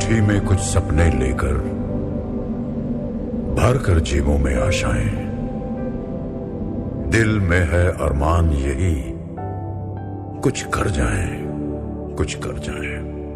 मुट्ठी में कुछ सपने लेकर भर कर जेबों में आशाएं, दिल में है अरमान यही कुछ कर जाएं, कुछ कर जाएं।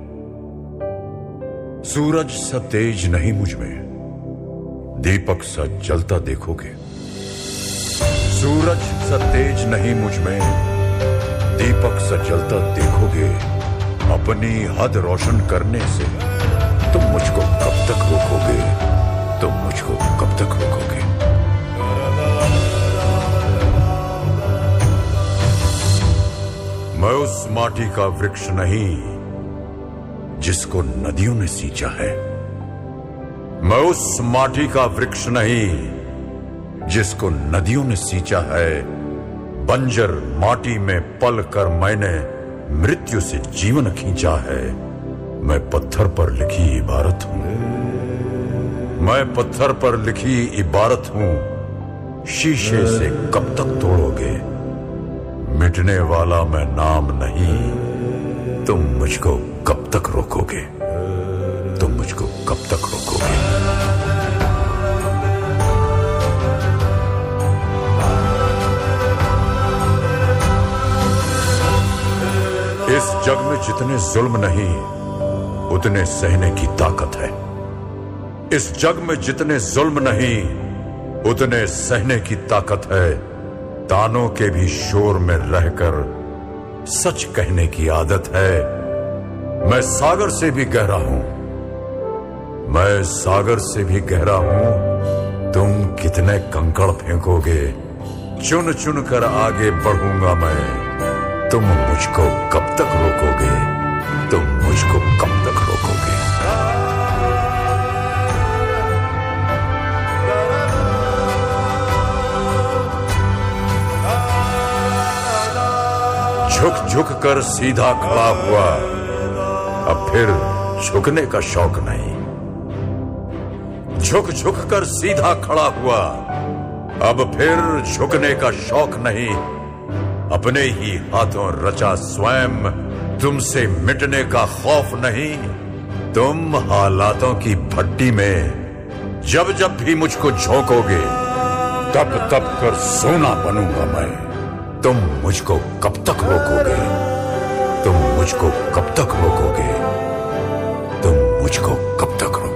सूरज सा तेज नहीं मुझ में, दीपक सा जलता देखोगे। सूरज सा तेज नहीं मुझ में, दीपक सा जलता देखोगे। अपनी हद रोशन करने से तुम मुझको कब तक रोकोगे? तुम मुझको कब तक रोकोगे? मैं उस माटी का वृक्ष नहीं जिसको नदियों ने सींचा है। मैं उस माटी का वृक्ष नहीं जिसको नदियों ने सींचा है। बंजर माटी में पल कर मैंने मृत्यु से जीवन खींचा है। मैं पत्थर पर लिखी इबारत हूं। मैं पत्थर पर लिखी इबारत हूं। शीशे से कब तक तोड़ोगे? मिटने वाला मैं नाम नहीं। तुम मुझको कब तक रोकोगे? तुम मुझको कब तक रोकोगे? इस जग में जितने जुल्म नहीं, उतने सहने की ताकत है। इस जग में जितने जुल्म नहीं, उतने सहने की ताकत है। तानों के भी शोर में रहकर सच कहने की आदत है। मैं सागर से भी गहरा हूं। मैं सागर से भी गहरा हूं। तुम कितने कंकड़ फेंकोगे? चुन चुन कर आगे बढ़ूंगा मैं। तुम मुझको कब तक रोकोगे? तुम मुझको कब तक रोकोगे? झुक झुक कर सीधा खड़ा हुआ, अब फिर झुकने का शौक नहीं। झुक झुक कर सीधा खड़ा हुआ, अब फिर झुकने का शौक नहीं। अपने ही हाथों रचा स्वयं, तुमसे मिटने का खौफ नहीं। तुम हालातों की भट्टी में जब जब भी मुझको झोंकोगे, तब तब कर सोना बनूंगा मैं। तुम मुझको कब तक रोकोगे? तुम मुझको कब तक रोकोगे? तुम मुझको कब तक रोकोगे?